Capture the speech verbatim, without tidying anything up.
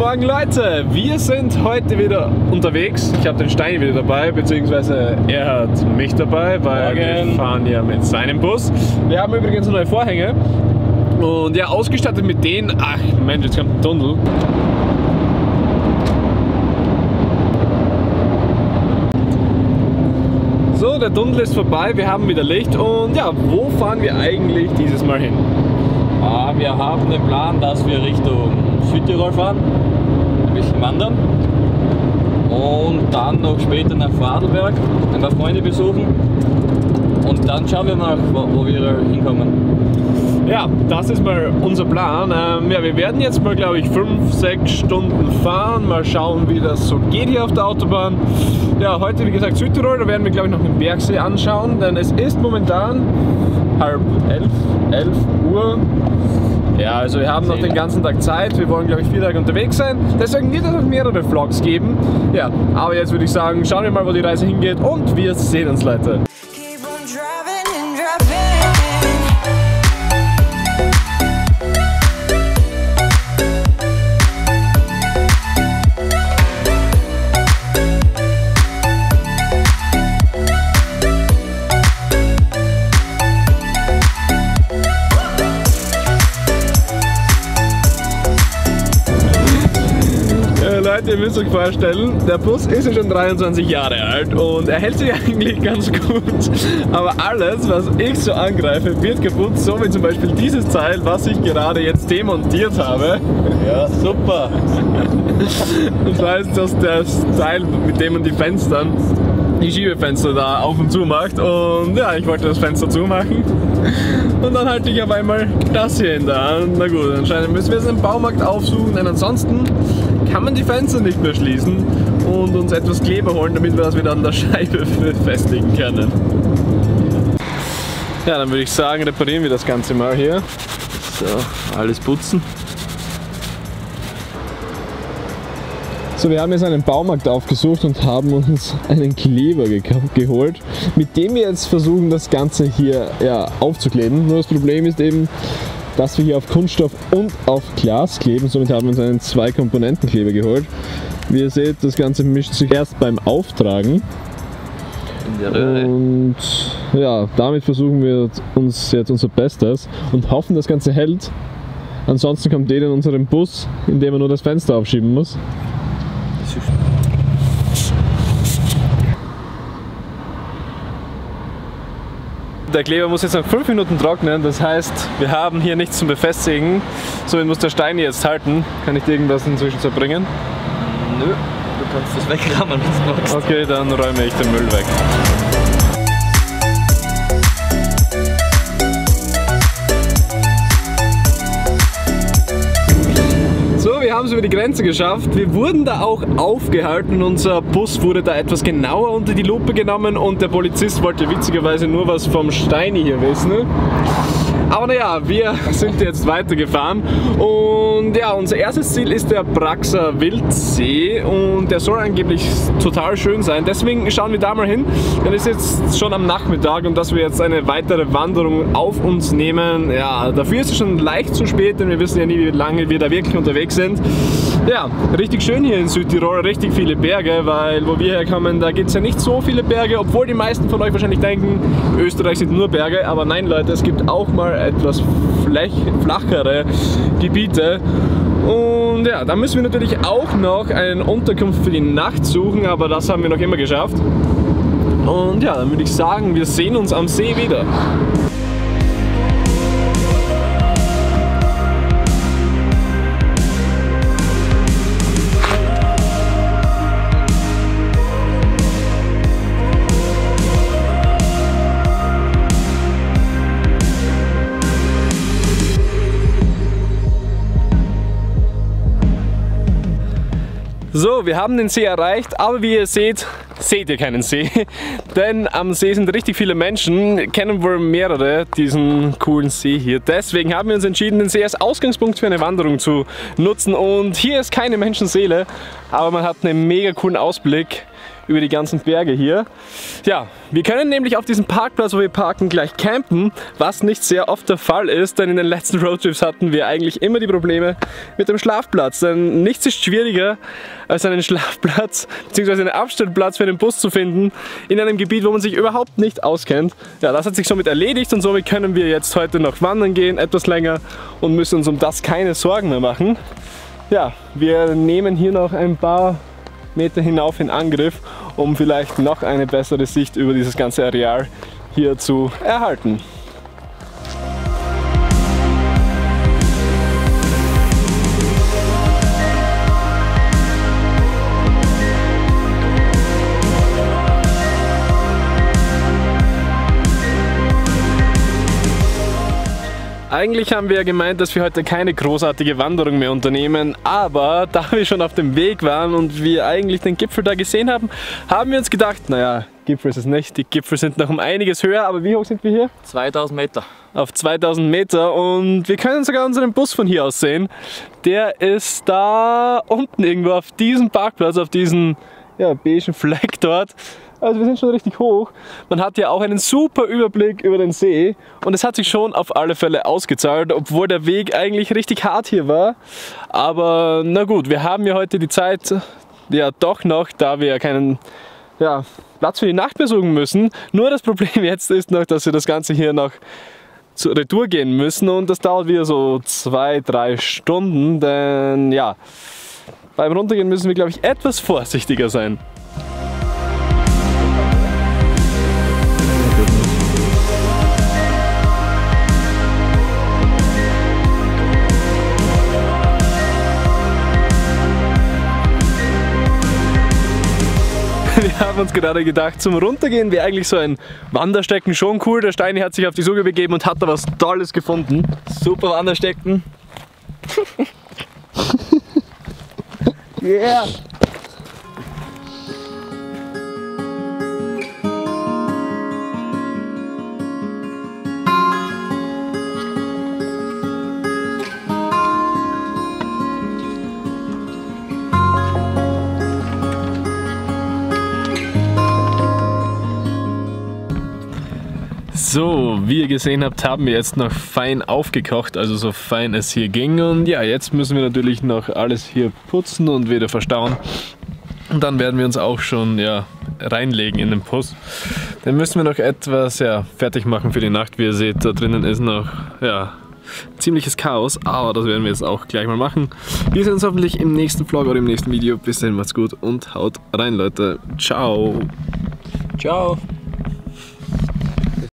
Morgen, Leute! Wir sind heute wieder unterwegs. Ich habe den Steini wieder dabei, beziehungsweise er hat mich dabei, weil Morgen. Wir fahren ja mit seinem Bus. Wir haben übrigens neue Vorhänge und ja, ausgestattet mit denen. Ach Mensch, jetzt kommt ein Tunnel. So, der Tunnel ist vorbei, wir haben wieder Licht und ja, wo fahren wir eigentlich dieses Mal hin? Ah, wir haben den Plan, dass wir Richtung Südtirol fahren, ein bisschen wandern und dann noch später nach Vorarlberg ein paar Freunde besuchen und dann schauen wir mal, wo, wo wir hinkommen. Ja, das ist mal unser Plan. Ähm, ja, wir werden jetzt mal, glaube ich, fünf, sechs Stunden fahren, mal schauen, wie das so geht hier auf der Autobahn. Ja, heute, wie gesagt, Südtirol, da werden wir, glaube ich, noch den Bergsee anschauen, denn es ist momentan halb elf, elf Uhr. Ja, also wir haben noch den ganzen Tag Zeit, wir wollen, glaube ich, vier Tage unterwegs sein, deswegen wird es noch mehrere Vlogs geben. Ja, aber jetzt würde ich sagen, schauen wir mal, wo die Reise hingeht und wir sehen uns, Leute. Leute, ihr müsst euch vorstellen, der Bus ist ja schon dreiundzwanzig Jahre alt und er hält sich eigentlich ganz gut. Aber alles, was ich so angreife, wird kaputt, so wie zum Beispiel dieses Teil, was ich gerade jetzt demontiert habe. Ja, super! Das heißt, dass das Teil, mit dem man die Fenster, die Schiebefenster da auf und zu macht, und ja, ich wollte das Fenster zumachen und dann halte ich auf einmal das hier in der Hand. Na gut, anscheinend müssen wir es im Baumarkt aufsuchen, denn ansonsten kann man die Fenster nicht mehr schließen und uns etwas Kleber holen, damit wir das wieder an der Scheibe festlegen können. Ja, dann würde ich sagen, reparieren wir das Ganze mal hier. So, alles putzen. So, wir haben jetzt einen Baumarkt aufgesucht und haben uns einen Kleber ge geholt, mit dem wir jetzt versuchen, das Ganze hier ja, aufzukleben. Nur das Problem ist eben, dass wir hier auf Kunststoff und auf Glas kleben. Somit haben wir uns einen Zwei-Komponenten-Kleber geholt. Wie ihr seht, das Ganze mischt sich erst beim Auftragen. In der Röhre. Und ja, damit versuchen wir uns jetzt unser Bestes und hoffen, das Ganze hält. Ansonsten kommt jeder in unseren Bus, in dem er nur das Fenster aufschieben muss. Der Kleber muss jetzt noch fünf Minuten trocknen, das heißt, wir haben hier nichts zum Befestigen. Somit muss der Steini jetzt halten. Kann ich dir irgendwas inzwischen zerbringen? Nö, du kannst das wegrammen, wenn du magst. Okay, dann räume ich den Müll weg. Wir haben es über die Grenze geschafft. Wir wurden da auch aufgehalten. Unser Bus wurde da etwas genauer unter die Lupe genommen und der Polizist wollte witzigerweise nur was vom Steini hier wissen. Aber naja, wir sind jetzt weitergefahren und ja, unser erstes Ziel ist der Praxer Wildsee und der soll angeblich total schön sein. Deswegen schauen wir da mal hin. Dann ist jetzt schon am Nachmittag und dass wir jetzt eine weitere Wanderung auf uns nehmen, ja, dafür ist es schon leicht zu spät, denn wir wissen ja nie, wie lange wir da wirklich unterwegs sind. Ja, richtig schön hier in Südtirol, richtig viele Berge, weil wo wir herkommen, da gibt es ja nicht so viele Berge, obwohl die meisten von euch wahrscheinlich denken, Österreich sind nur Berge, aber nein Leute, es gibt auch mal etwas flachere Gebiete. Und ja, da müssen wir natürlich auch noch eine Unterkunft für die Nacht suchen, aber das haben wir noch immer geschafft. Und ja, dann würde ich sagen, wir sehen uns am See wieder. So, wir haben den See erreicht, aber wie ihr seht, seht ihr keinen See. Denn am See sind richtig viele Menschen, kennen wohl mehrere diesen coolen See hier. Deswegen haben wir uns entschieden, den See als Ausgangspunkt für eine Wanderung zu nutzen. Und hier ist keine Menschenseele, aber man hat einen mega coolen Ausblick über die ganzen Berge hier. Ja, wir können nämlich auf diesem Parkplatz, wo wir parken, gleich campen, was nicht sehr oft der Fall ist, denn in den letzten Roadtrips hatten wir eigentlich immer die Probleme mit dem Schlafplatz. Denn nichts ist schwieriger, als einen Schlafplatz bzw. einen Abstellplatz für den Bus zu finden in einem Gebiet, wo man sich überhaupt nicht auskennt. Ja, das hat sich somit erledigt und somit können wir jetzt heute noch wandern gehen, etwas länger, und müssen uns um das keine Sorgen mehr machen. Ja, wir nehmen hier noch ein paar Meter hinauf in Angriff, um vielleicht noch eine bessere Sicht über dieses ganze Areal hier zu erhalten. Eigentlich haben wir ja gemeint, dass wir heute keine großartige Wanderung mehr unternehmen, aber da wir schon auf dem Weg waren und wir eigentlich den Gipfel da gesehen haben, haben wir uns gedacht, naja, Gipfel ist es nicht, die Gipfel sind noch um einiges höher, aber wie hoch sind wir hier? zweitausend Meter. Auf zweitausend Meter, und wir können sogar unseren Bus von hier aus sehen. Der ist da unten irgendwo auf diesem Parkplatz, auf diesem ja, beigen Fleck dort. Also wir sind schon richtig hoch. Man hat ja auch einen super Überblick über den See und es hat sich schon auf alle Fälle ausgezahlt, obwohl der Weg eigentlich richtig hart hier war. Aber na gut, wir haben ja heute die Zeit ja doch noch, da wir ja keinen ja, Platz für die Nacht mehr suchen müssen. Nur das Problem jetzt ist noch, dass wir das Ganze hier noch zur Retour gehen müssen, und das dauert wieder so zwei, drei Stunden, denn ja, beim Runtergehen müssen wir, glaube ich, etwas vorsichtiger sein. Wir haben uns gerade gedacht, zum Runtergehen wäre eigentlich so ein Wanderstecken schon cool. Der Steini hat sich auf die Suche begeben und hat da was Tolles gefunden. Super Wanderstecken. Yeah! So, wie ihr gesehen habt, haben wir jetzt noch fein aufgekocht, also so fein es hier ging. Und ja, jetzt müssen wir natürlich noch alles hier putzen und wieder verstauen. Und dann werden wir uns auch schon ja, reinlegen in den Bus. Dann müssen wir noch etwas ja, fertig machen für die Nacht. Wie ihr seht, da drinnen ist noch ja, ziemliches Chaos, aber das werden wir jetzt auch gleich mal machen. Wir sehen uns hoffentlich im nächsten Vlog oder im nächsten Video. Bis dahin, macht's gut und haut rein, Leute. Ciao. Ciao.